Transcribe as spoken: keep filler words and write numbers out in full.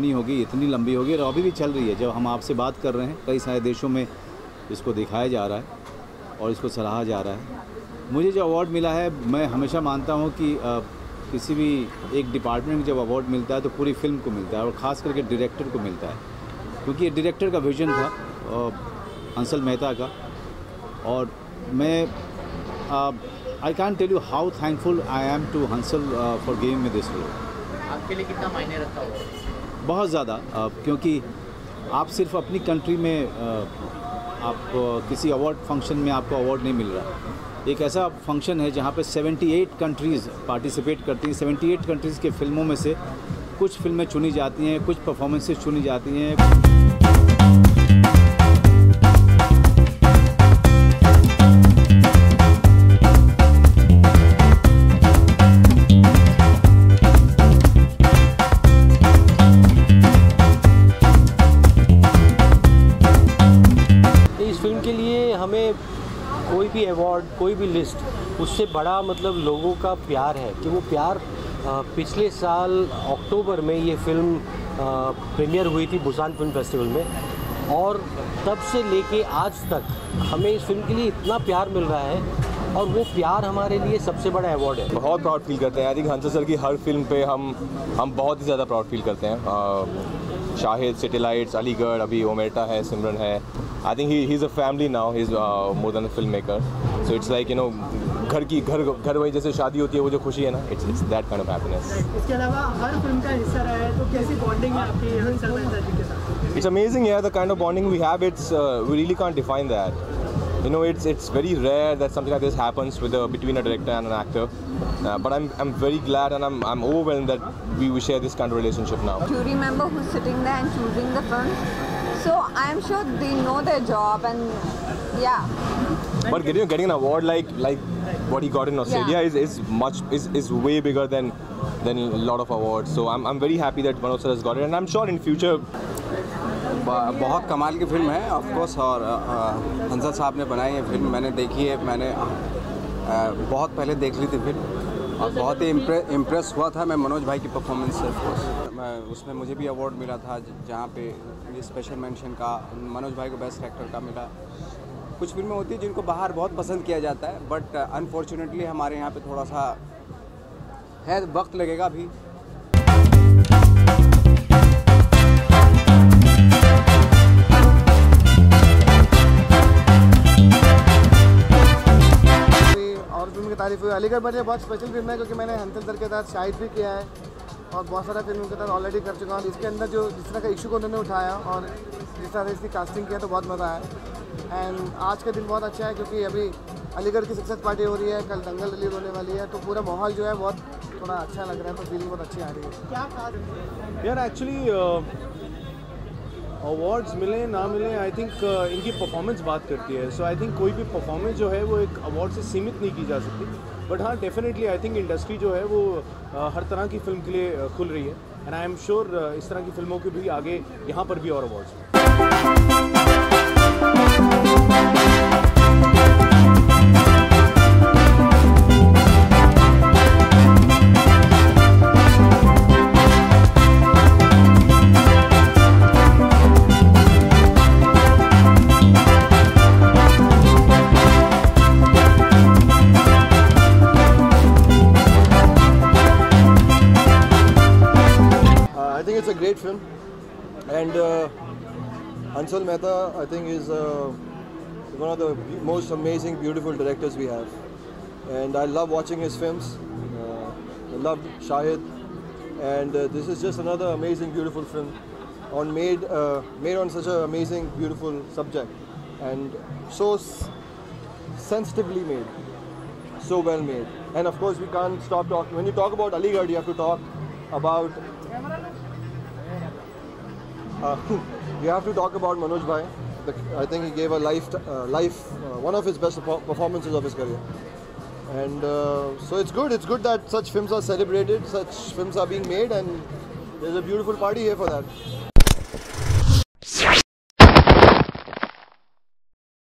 Journey होगी इतनी लंबी होगी और अभी भी चल रही है। जब हम आपसे बात कर रहे हैं कई सारे देशों में इसको दिखाया जा रहा है और इसको सराहा जा रहा है। मुझे जो अवार्ड मिला है, मैं हमेशा मानता हूँ कि आ, किसी भी एक डिपार्टमेंट में जब अवार्ड मिलता है तो पूरी फिल्म को मिलता है और ख़ास करके डायरेक्टर को मिलता है, क्योंकि ये डायरेक्टर का विजन था हंसल मेहता का। और मैं I can tell you how thankful I am to Hansal for giving me this role. आपके लिए कितना मायने रखता होगा? बहुत ज़्यादा, क्योंकि आप सिर्फ अपनी कंट्री में आप किसी अवार्ड फंक्शन में आपको अवार्ड नहीं मिल रहा। एक ऐसा फंक्शन है जहाँ पे अठहत्तर कंट्रीज़ पार्टिसिपेट करती हैं। अठहत्तर कंट्रीज़ के फिल्मों में से कुछ फिल्में चुनी जाती हैं, कुछ परफॉर्मेंसेस चुनी जाती हैं। फिल्म के लिए हमें कोई भी अवार्ड, कोई भी लिस्ट, उससे बड़ा मतलब लोगों का प्यार है कि वो प्यार पिछले साल अक्टूबर में ये फिल्म प्रीमियर हुई थी बुसान फिल्म फेस्टिवल में, और तब से लेके आज तक हमें इस फिल्म के लिए इतना प्यार मिल रहा है और वो प्यार हमारे लिए सबसे बड़ा अवार्ड है। बहुत प्राउड फील करते हैं। आई थिंक हंसल सर की हर फिल्म पे हम हम बहुत ही ज़्यादा प्राउड फील करते हैं। uh, Shahid, City Lights, Aligarh, अभी ओमेटा है, सिमरन है। I think he is a family now, he is more than a film maker. So it's like you know घर की घर घर वही जैसे शादी होती है, वो जो खुशी है ना, it's it's that kind of happiness. इसके अलावा हर फिल्म का हिस्सा रहा है, तो कैसी बॉन्डिंग है आपकी हंसल मेहता जी के साथ? It's amazing, yeah, the kind of bonding we have. It's uh, we really can't define that. You know, it's it's very rare that something like this happens with a between a director and an actor. Uh, but I'm I'm very glad and I'm I'm overwhelmed that we we share this kind of relationship now. Jury member who's sitting there and choosing the films, so I'm sure they know their job and yeah. But getting getting an award like like what he got in Australia yeah. is is much is is way bigger than than a lot of awards. So I'm I'm very happy that Manoj sir has got it, and I'm sure in future. बहुत कमाल की film है of course, और हंसल साहब ने बनाई है film, मैंने देखी है। मैंने आ, बहुत पहले देख ली थी फिल्म और बहुत ही इम्प्रेस इम्प्रेस हुआ था मैं मनोज भाई की परफॉर्मेंस से। ऑफ कोर्स मैं उसमें मुझे भी अवार्ड मिला था, जहाँ पे ये स्पेशल मेंशन का मनोज भाई को बेस्ट एक्टर का मिला। कुछ फिल्में होती हैं जिनको बाहर बहुत पसंद किया जाता है, बट अनफॉर्चुनेटली हमारे यहाँ पे थोड़ा सा है, वक्त लगेगा अभी। तारीफ हुई। अलीगढ़ मेरे लिए बहुत स्पेशल फिल्म है, क्योंकि मैंने हंसल सर के साथ शाहिद भी किया है और बहुत सारा फिल्म के साथ ऑलरेडी कर चुका हूँ। इसके अंदर जो जिस तरह का इशू को उन्होंने उठाया और जिस तरह से इसकी कास्टिंग किया, तो बहुत मज़ा आया। एंड आज का दिन बहुत अच्छा है, क्योंकि अभी अलीगढ़ की सक्सेस पार्टी हो रही है, कल दंगल रिलीज होने वाली है, तो पूरा माहौल जो है बहुत थोड़ा अच्छा लग रहा है, तो फीलिंग बहुत अच्छी आ रही है। क्या खास यार एक्चुअली अवार्ड्स मिले ना मिले, आई थिंक uh, इनकी परफॉर्मेंस बात करती है। सो आई थिंक कोई भी परफॉर्मेंस जो है वो एक अवार्ड से सीमित नहीं की जा सकती, बट हाँ डेफिनेटली आई थिंक इंडस्ट्री जो है वो uh, हर तरह की फिल्म के लिए uh, खुल रही है, एंड आई एम श्योर इस तरह की फिल्मों के भी आगे यहाँ पर भी और awards. I think it's a great film, and uh, Hansal Mehta I think is uh, one of the most amazing, beautiful directors we have, and I love watching his films. Uh, I love Shahid, and uh, this is just another amazing, beautiful film, on made uh, made on such an amazing, beautiful subject, and so sensitively made, so well made. And of course, we can't stop talking. When you talk about Aligarh, you have to talk about. Uh, you have to talk about Manoj Bhai. The, I think he gave a life, uh, life uh, one of his best performances of his career. And uh, so it's good. It's good that such films are celebrated, such films are being made, and there's a beautiful party here for that.